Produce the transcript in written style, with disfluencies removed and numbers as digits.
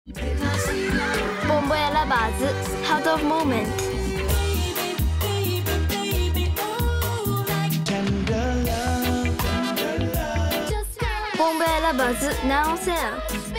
Bombo è la base, Heart of Moment. Bombo è la base, now on sale.